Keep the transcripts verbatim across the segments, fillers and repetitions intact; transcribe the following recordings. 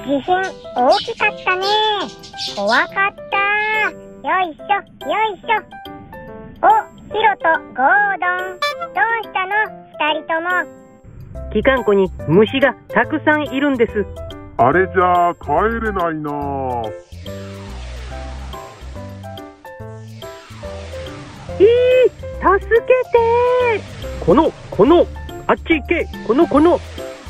地震大きかったね。怖かった。よいしょよいしょ。お、ヒロとゴードン、どうしたの二人とも。 機関庫に虫がたくさんいるんです。 あれじゃあ帰れないなあ。 いい、助けて。このこのあっち行け。このこの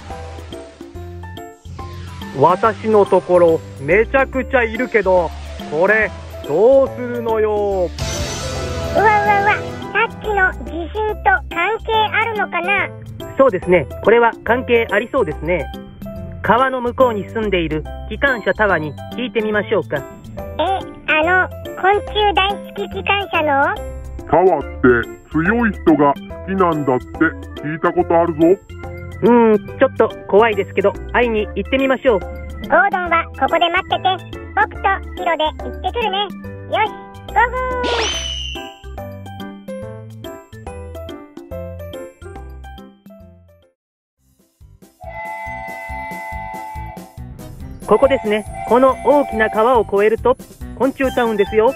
私のところめちゃくちゃいるけど、これどうするのよ。 うわうわうわ、さっきの地震と関係あるのかな。 そうですね、これは関係ありそうですね。川の向こうに住んでいる機関車タワに聞いてみましょうか。 え、あの昆虫大好き機関車のタワって強い人が好きなんだって聞いたことあるぞ。 うーん、ちょっと怖いですけど会いに行ってみましょう。 ゴードンはここで待ってて、僕とヒロで行ってくるね。よし、ゴーゴー。 ここですね。この大きな川を越えると昆虫タウンですよ。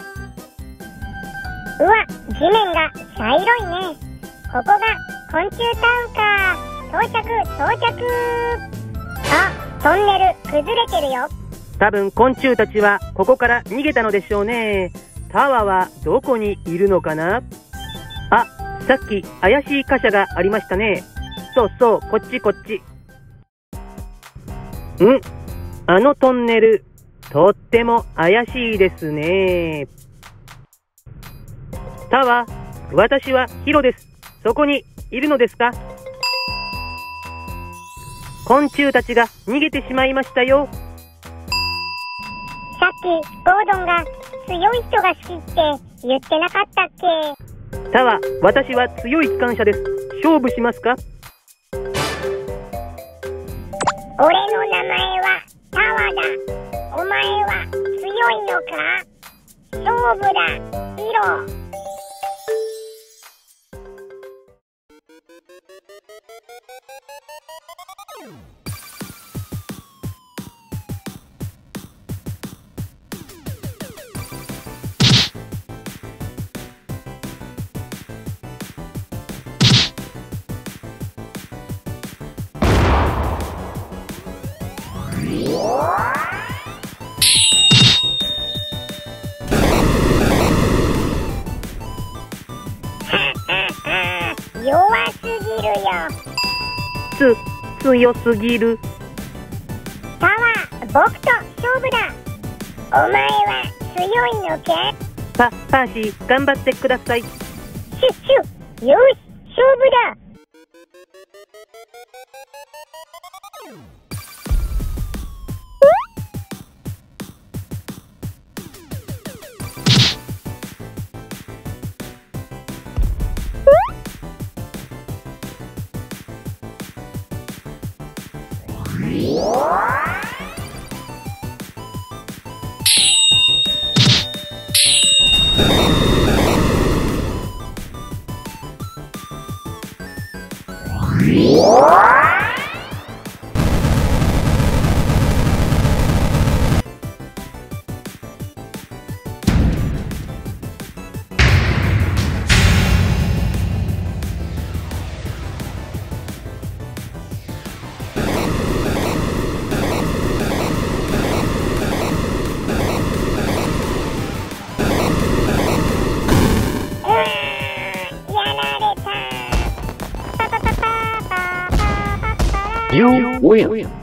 うわ、地面が茶色いね。ここが昆虫タウンか。到着到着。あ、トンネル崩れてるよ。 多分昆虫たちはここから逃げたのでしょうね。タワはどこにいるのかな。あ、さっき怪しい貨車がありましたね。そうそう、こっちこっち。ん？あのトンネル、とっても怪しいですね。タワ、私はヒロです。そこにいるのですか？昆虫たちが逃げてしまいましたよ。 さっきゴードンが強い人が好きって言ってなかったっけ？ タワ、私は強い機関車です。勝負しますか？ 俺の名前はタワだ。お前は強いのか？勝負だ、ヒロ。弱すぎるよ。 つ、強すぎる。 タワ、僕と勝負だ。お前は強いのか？ パ、パーシー、頑張ってください。シュッシュ、よし、勝負だ。 You win. お前、強いな、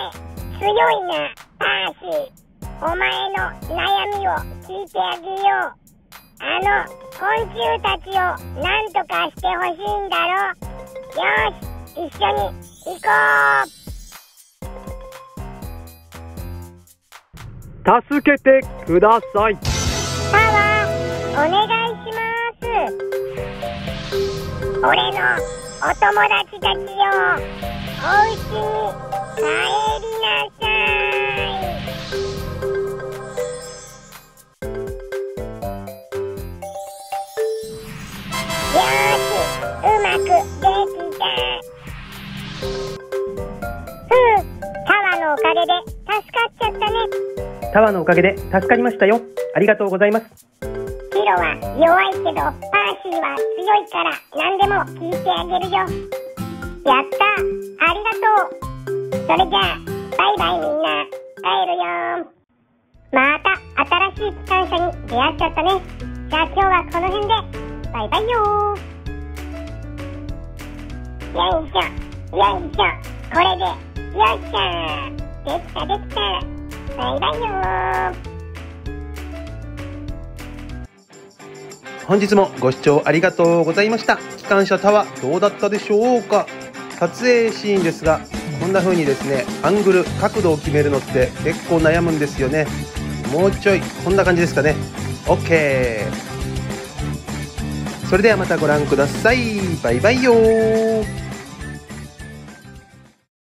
パーシー。お前の悩みを聞いてあげよう。あの昆虫たちをなんとかしてほしいんだろ。よし、一緒に行こう。助けてください。 タワー、お願いします。俺のお友達たちよ、お家に帰りなさい。よーし、うまくできた。ふう、タワのおかげで助タワーのおかげで助かりましたよ。ありがとうございます。 ヒロは弱いけどパーシーは強いから何でも聞いてあげるよ。やった、ありがとう。それじゃあバイバイみんな、帰るよ。また新しい機関車に出会っちゃったね。じゃあ今日はこの辺でバイバイよー。よいしょよいしょ、これでよっしゃー、できたできた。バイバイよー。 本日もご視聴ありがとうございました。機関車タワーどうだったでしょうか。撮影シーンですが、こんな風にですね、アングル角度を決めるのって結構悩むんですよね。もうちょいこんな感じですかね。 OK。 それではまたご覧ください。バイバイよー。